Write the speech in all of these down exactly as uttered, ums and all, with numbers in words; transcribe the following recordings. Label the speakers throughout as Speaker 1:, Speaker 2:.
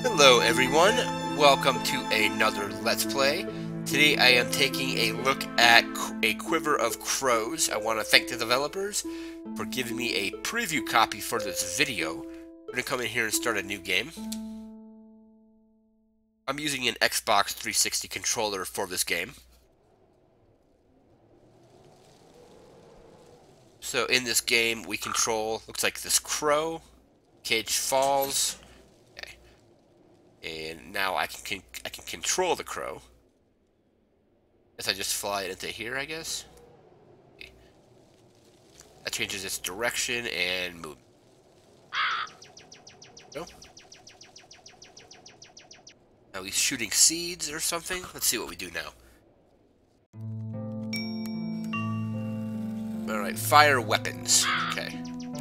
Speaker 1: Hello everyone, welcome to another Let's Play. Today I am taking a look at a Quiver of Crows. I want to thank the developers for giving me a preview copy for this video. I'm going to come in here and start a new game. I'm using an Xbox three sixty controller for this game. So in this game we control, looks like this crow, cage falls. And now I can, can I can control the crow. As I just fly it into here, I guess. That changes its direction and move. No. Now he's shooting seeds or something. Let's see what we do now. Alright, fire weapons. Okay.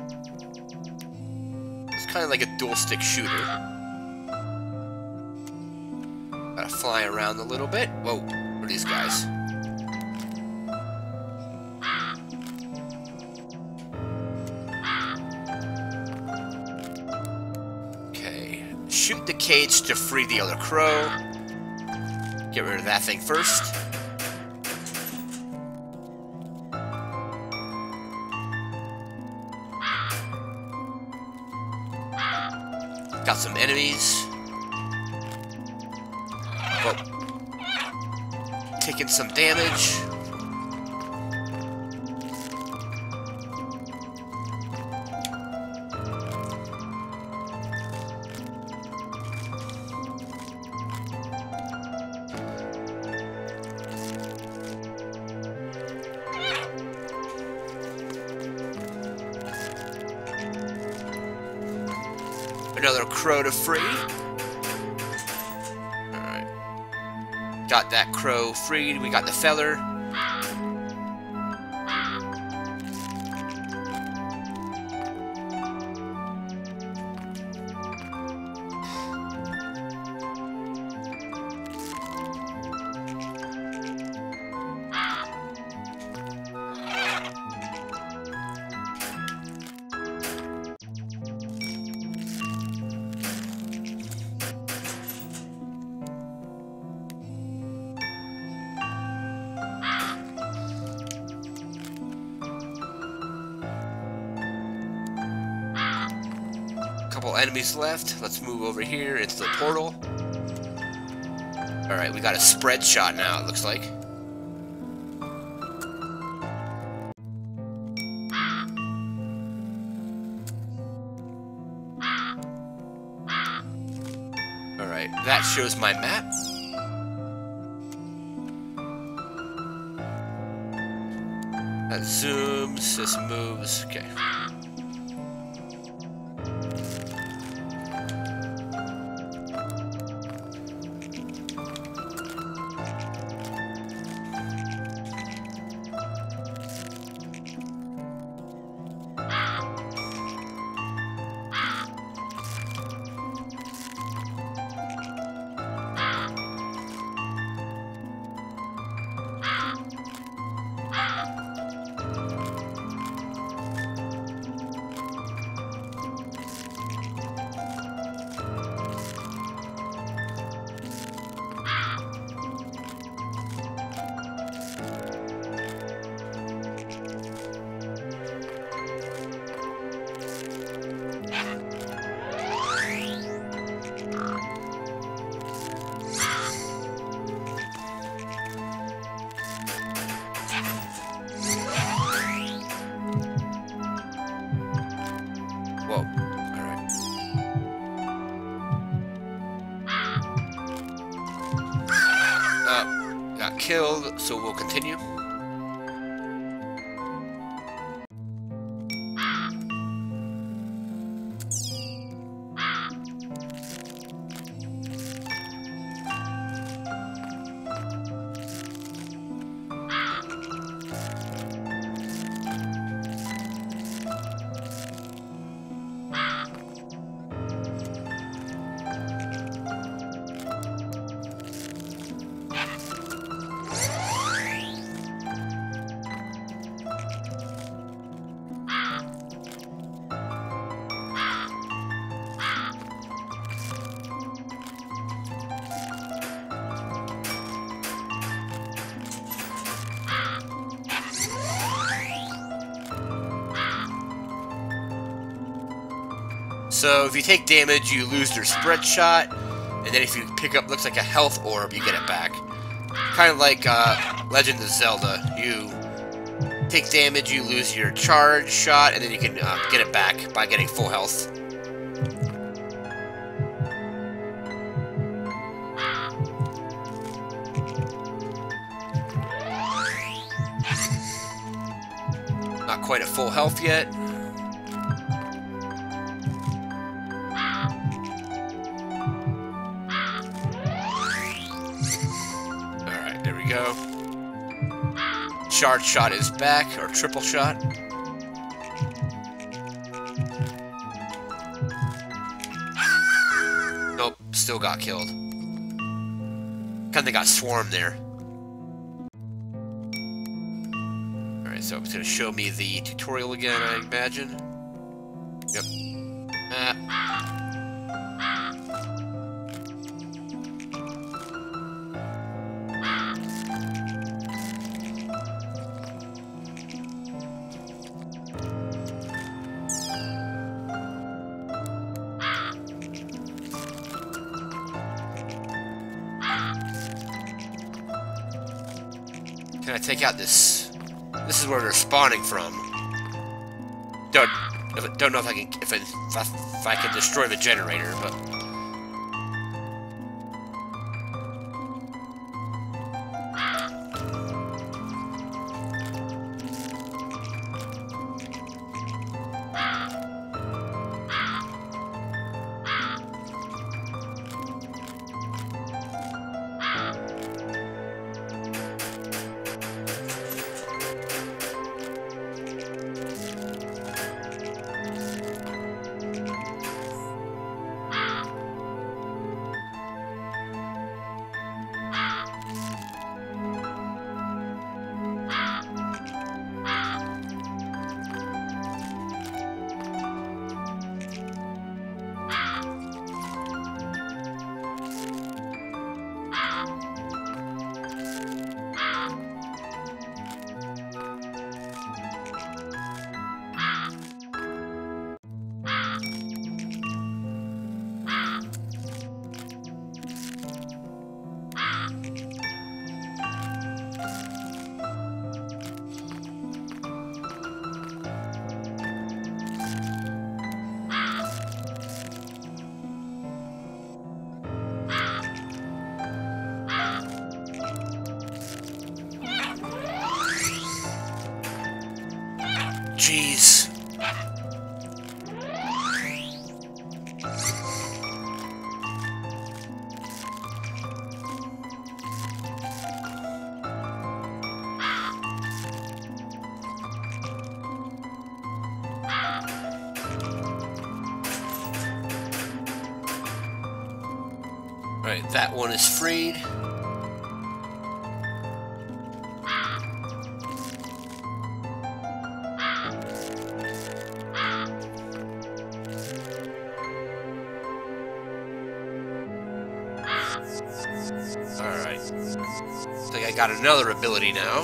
Speaker 1: It's kind of like a dual stick shooter. Gotta fly around a little bit. Whoa, where are these guys? Okay. Shoot the cage to free the other crow. Get rid of that thing first. Got some enemies. Whoa. Taking some damage. Another crow to free. Got that crow freed. We got the feller. Couple enemies left. Let's move over here into the portal. Alright, we got a spread shot now, it looks like. Alright, that shows my map. That zooms, this moves, okay. Whoa, alright. Uh, got killed, so we'll continue. So if you take damage, you lose their spread shot, and then if you pick up, looks like a health orb, you get it back. Kind of like uh, Legend of Zelda. You take damage, you lose your charge shot, and then you can uh, get it back by getting full health. Not quite at full health yet. Alright, there we go. Charge shot is back, or triple shot. Nope, still got killed. Kinda got swarmed there. So it's going to show me the tutorial again, I imagine. Yep. Ah. Can I take out this? This is where they're spawning from. Don't don't know if I can if I, if I can destroy the generator, but. Jeez. Right, that one is freed. Alright. I think I got another ability now.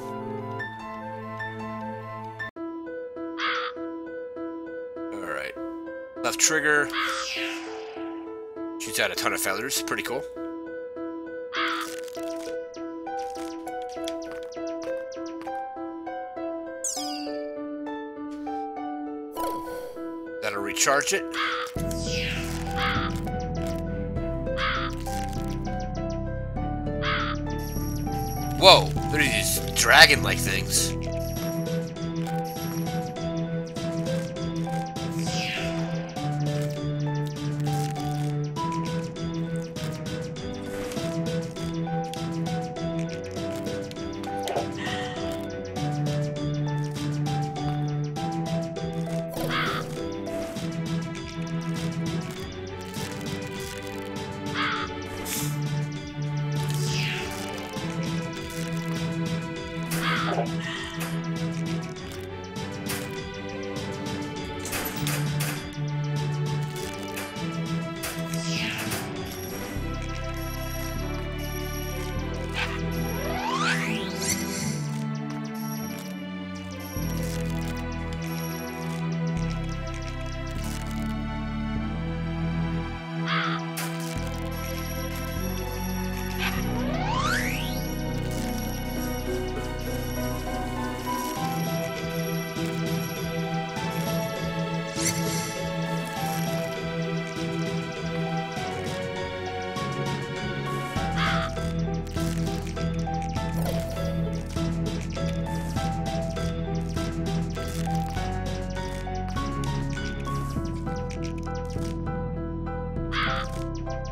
Speaker 1: Alright. Left trigger. Shoots out a ton of feathers. Pretty cool. That'll recharge it. Whoa, what are these dragon-like things?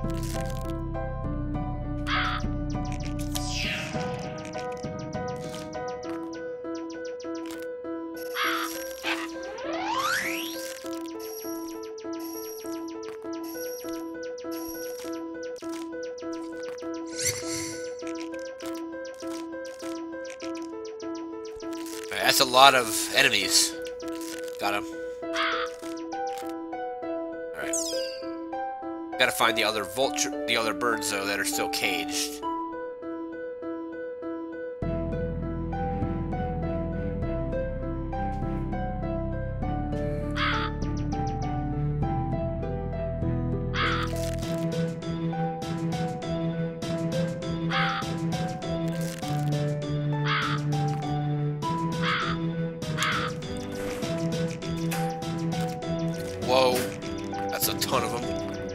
Speaker 1: That's a lot of enemies. Got him. Alright. Gotta find the other vulture, the other birds, though, that are still caged. Whoa, that's a ton of them.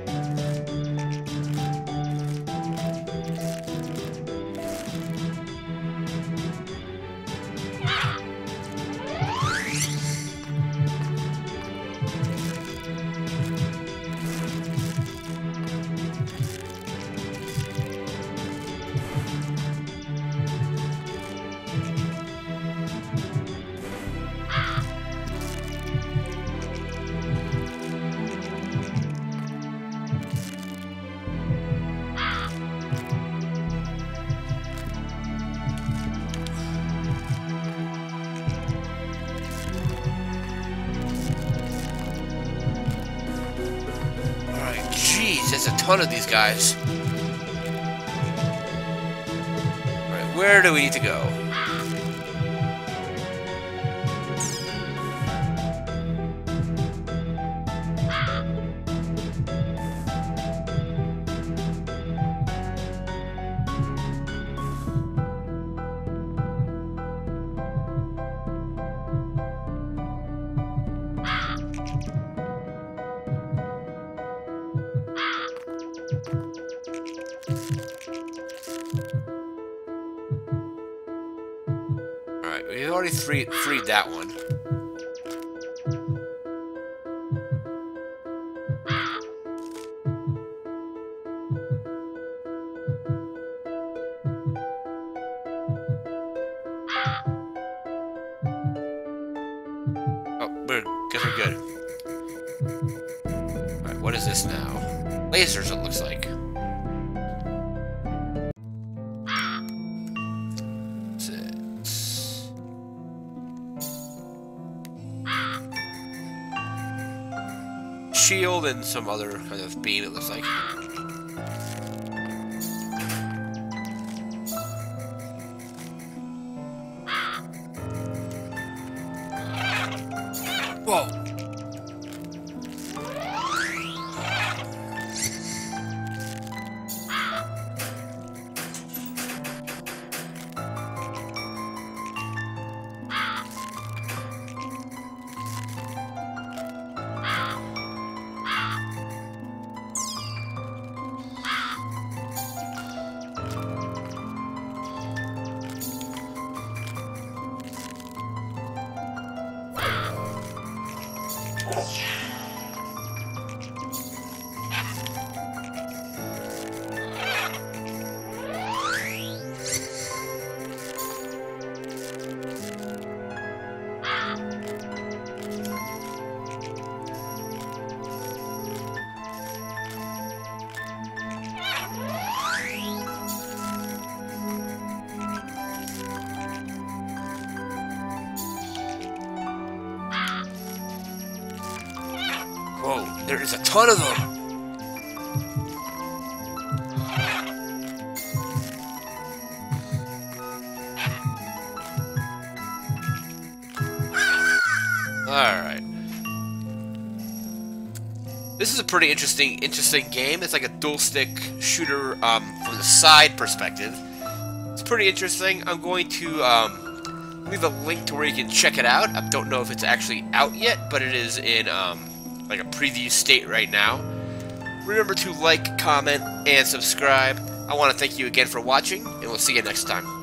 Speaker 1: Jeez, there's a ton of these guys. Alright, where do we need to go? Alright, we've already freed, freed that one. Oh, we're, guess we're good. Alright, what is this now? Lasers, it looks like. Shield and some other kind of beam, it looks like. Whoa! Whoa, there is a ton of them! Alright. This is a pretty interesting interesting game. It's like a dual stick shooter um, from the side perspective. It's pretty interesting. I'm going to um, leave a link to where you can check it out. I don't know if it's actually out yet, but it is in um, like a preview state right now. Remember to like, comment, and subscribe. I want to thank you again for watching, and we'll see you next time.